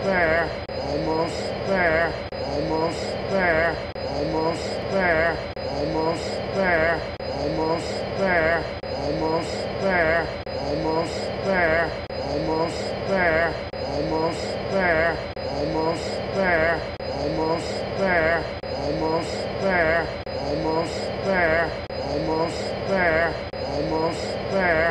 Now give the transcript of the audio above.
there, almost there, almost there, almost there, almost there, almost there, almost there, almost there, almost there, almost there, almost there, almost there, almost there, almost there, almost there, almost there.